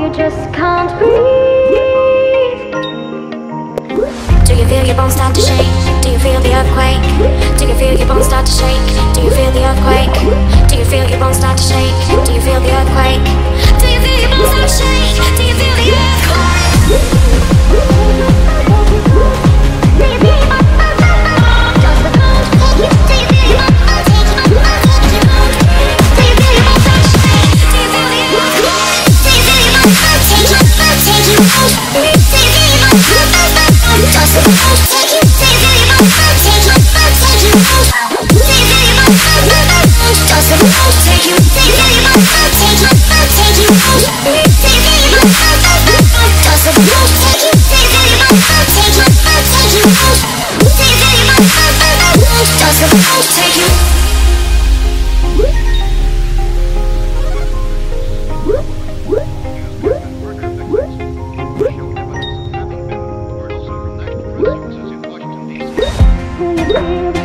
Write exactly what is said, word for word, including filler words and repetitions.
I just can't breathe. Do you feel your bones start to shake? Do you feel the earthquake? Do you feel your bones start to shake? Do you feel the earthquake? Do you feel your bones start to shake? Do you feel the earthquake? Do you feel your bones start to shake? Do you feel the Do you feel